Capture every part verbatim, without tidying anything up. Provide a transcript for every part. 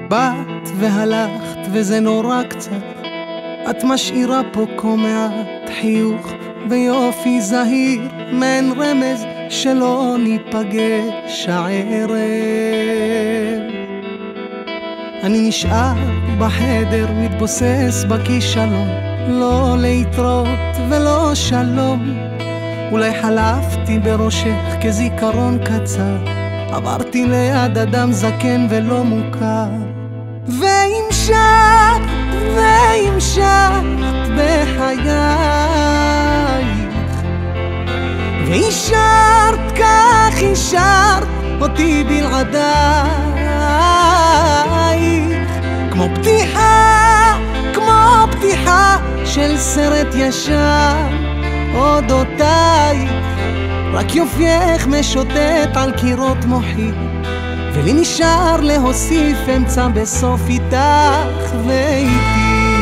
באת והלכת וזה נורא קצת, את משאירה פה כה מעט חיוך ויופי זהיר, מעין רמז שלא ניפגש הערב. אני נשאר בחדר מתבוסס בכישלון, לא להתראות ולא שלום. אולי חלפתי בראשך כזיכרון קצר, עברתי ליד אדם זקן ולא מוכר. והמשכת והמשכת בחייך, והשארת כך השארת אותי בלעדייך, כמו פתיחה, כמו פתיחה של סרט ישן אודותייך. רק יופייך משוטט על קירות מוחי, ולי נשאר להוסיף אמצע בסוף איתך ואיתי.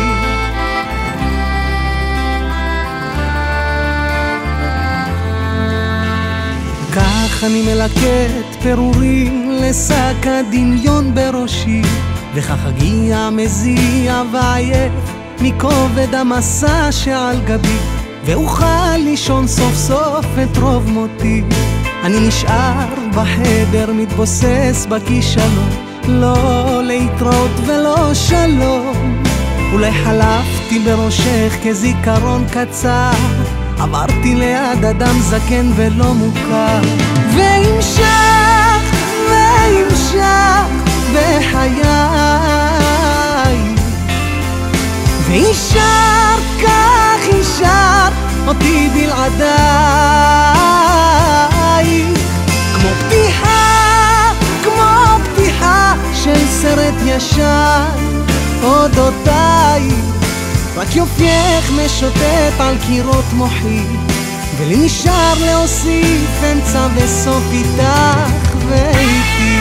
כך אני מלקט פירורים לשק הדמיון בראשי, וכך אגיע מזיע ועייף מכובד המסע שעל גבי, ואוכל לישון סוף סוף את רוב מותי. אני נשאר בחדר מתבוסס בכישלון, לא להתראות ולא שלום. אולי חלפתי בראשך כזיכרון קצר, עברתי ליד אדם זקן ולא מוכר. והמשכת והמשכת בחייך, והשארת כך השארת אותי בלעדייך, כמו פתיחה, כמו פתיחה של סרט ישן אודותייך. רק יופייך משוטט על קירות מוחי, ולי נשאר להוסיף אמצע וסוף איתך ואיתי.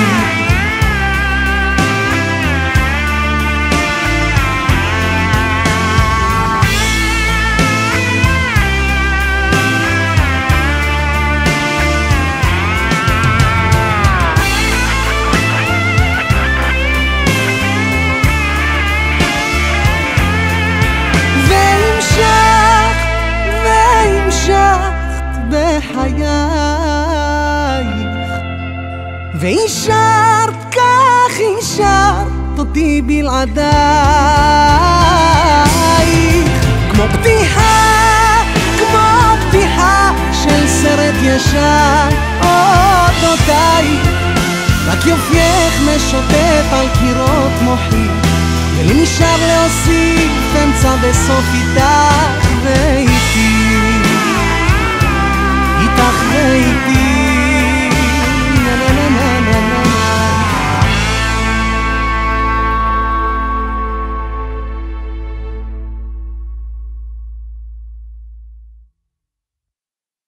בחייך, והשארת כך השארת אותי בלעדייך, כמו פתיחה, כמו פתיחה של סרט ישן אודותייך. רק יופייך משוטט על קירות מוחי, ולי נשאר להוסיף אמצע בסוף איתך